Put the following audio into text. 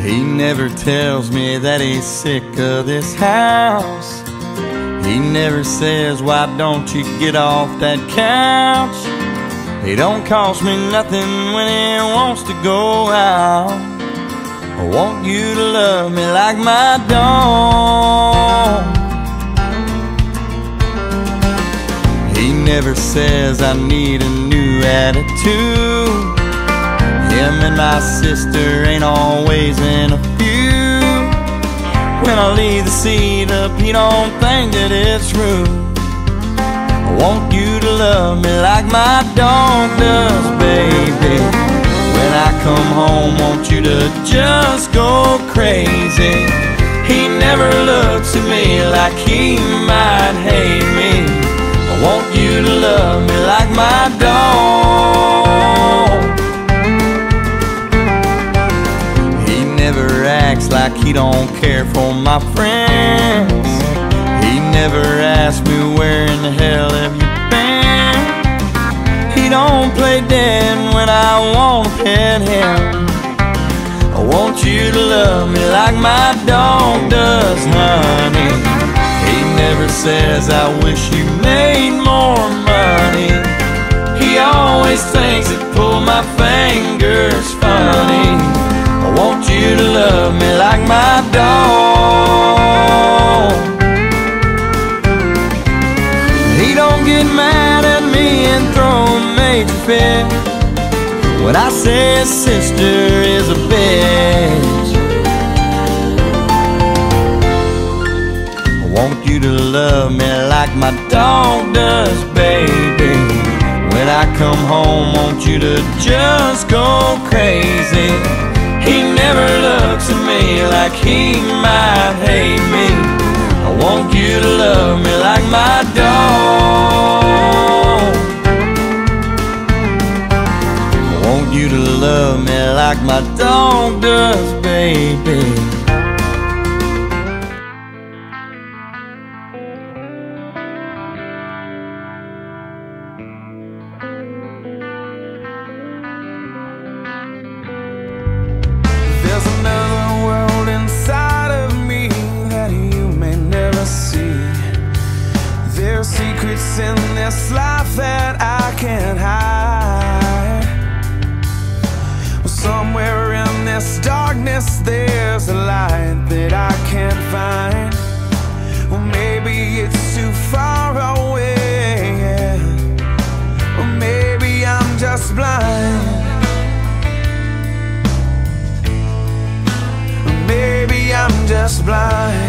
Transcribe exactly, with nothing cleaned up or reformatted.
He never tells me that he's sick of this house. He never says, why don't you get off that couch? He don't cost me nothing when he wants to go out. I want you to love me like my dog. He never says I need a new attitude. Him and my sister ain't always in a feud. When I leave the seat up, he don't think that it's rude. I want you to love me like my dog does, baby. When I come home, want you to just go crazy. He never looks at me like he might hate me. I want you to love me like my dog. He never acts like he don't care for my friends. He never asks me where in the hell have you been. He don't play dead when I wanna pet him. I want you to love me like my dog does, honey. He never says I wish you made more money. He always thinks it pull my fingers funny. I want you to love me like my dog. He don't get mad at me and throw a major fit when I say his sister is a bitch. I want you to love me like my dog does, baby. When I come home, want you to just go crazy. He never looks at me like he might hate me. I want you to love me like my dog. I want you to love me like my dog does, baby. There's another world inside of me that you may never see. There's secrets in this life that I can't hide. Well, somewhere in this darkness there's a light that I can't find. Well, maybe it's too far away, yeah. Or maybe I'm just blind. Maybe I'm just blind.